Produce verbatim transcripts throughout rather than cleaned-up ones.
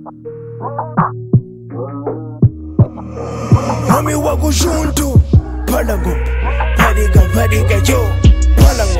Mami wako junto Palango Pariga pariga yo Palango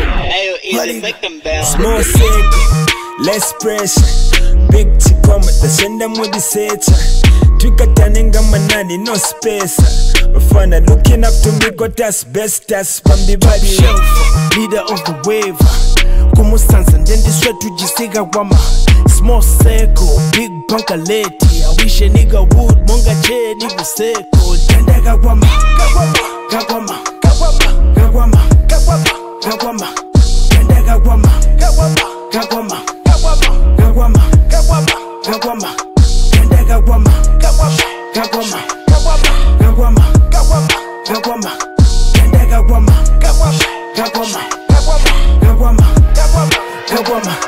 Pariga Small circle Less pressure Big tip on with the sender mudi secha Twika taninga manani no space Bafana looking up to me got us best as Bambi body Leader of the wave Kumustanza ndendi swetu jisiga wama Small circle, big bunker lady I wish a nigga would, monga che nigga circle Tenda gawama, gawama, gawama, gawama, gawama, gawama Tenda gawama, gawama, gawama, gawama, gawama, gawama, gawama Tenda gawama, gawama, gawama, gawama, gawama, gawama, gawama Tenda gawama, gawama, gawama, gawama, gawama, gawama, gawama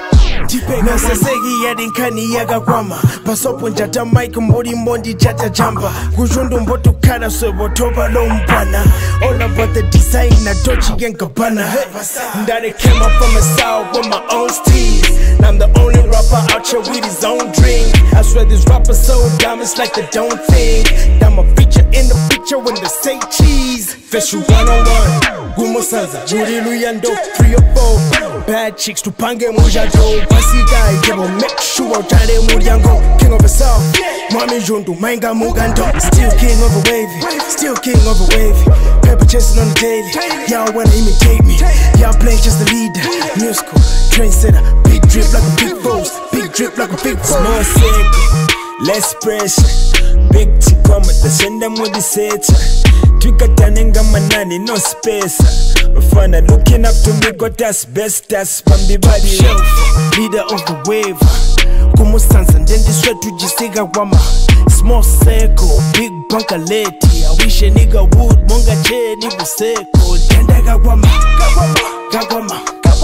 Nasasegi ya dinkani ya gawama Pasopo njata mike mbori mondi jata jamba Kujundu mbotu kana swebo toba lo mpana All about the design na Dolce and Gabbana Ndare came up from the south with my own steez I'm the only rapper out here with his own drink I swear this rapper so dumb it's like they don't think I'm a feature in the picture when they say cheese Feshu one on one Gumo Sanza, Murilu Yando, three or four Bad chicks to pange mujado Basi guy, give a make sure Jare Muriango, king of the south Mami Jundu, Manga Mugando Still king of a wavy, still king of a wavy Pepper chasing on the daily Y'all wanna imitate me Y'all play just the leader Musical, trendsetter Big drip like a big post Big drip like a big post Small circle, less pressure Big tip on with the sender mudi secha Twika taninga manani no space Bafana looking up to me got us best as Bambi body Leader of the wave Kumustanza ndendi swetu jisiga wama Small circle, big bunker lady I wish a nigga would, monga che nigga circle Tenda gawama, gawama, gawama,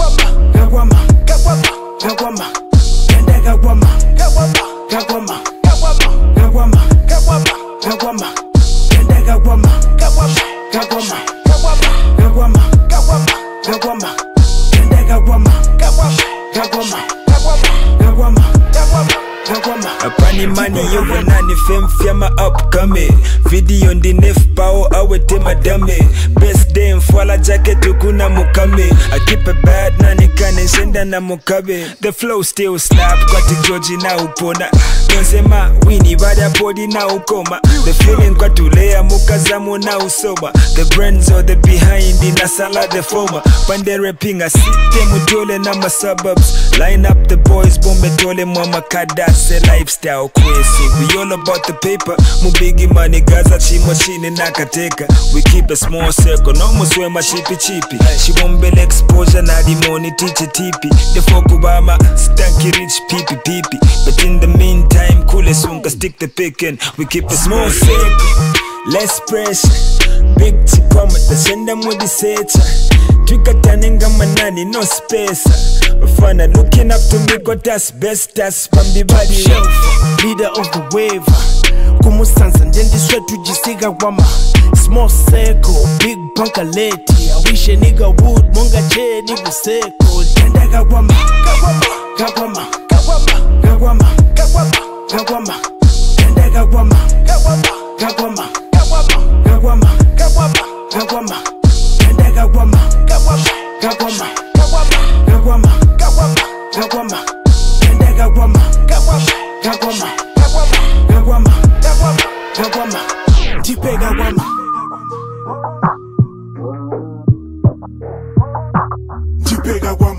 gawama, gawama, gawama Tenda gawama, gawama, gawama, gawama, gawama, gawama, gawama Tenda gawama, gawama, gawama, gawama, gawama, gawama, gawama Tenda gawama, gawama, gawama, gawama, gawama, gawama, gawama Apani money you wanani fem fiama upcoming Video ndi nef pao awete madame Best day mfwala jacket ukuna mukame I keep it bad nani kane shenda na mukabe The flow still slap kwa tijoji na upona Nonsema wini bada body na ukoma The feeling kwa tulea mukazamu na usoma The brands or the behind ina sala the former Pande rapping a site mutole na ma suburbs Line up the boys bombe tole mwa kadase lifestyle crazy We all about the paper Mubigi money gaza chimo chini nakateka We keep a small circle no muswema chipi chipi Shibombele exposure na dimoni tichi tipi The folk Obama stanky rich pipi pipi But in the meantime cool as unga stick the pickin' We keep a small circle Less pressure Big tip on with the sender mudi secha Twika taninga manani no space Bafana looking up to me got us best as Bambi body Leader of the wave Kumustanza ndendi swetu jisiga wama Small circle, big bunker lady I wish a nigga would, monga che nigga circle Tenda gawama, gawama, gawama, gawama, gawama, gawama, gawama Tenda gawama, gawama, gawama, gawama, gawama, gawama, gawama Tenda gawama, gawama, gawama, gawama, gawama, gawama, gawama Tenda gawama, gawama, gawama, gawama, gawama, gawama, gawama Tipe gawama Tipe gawama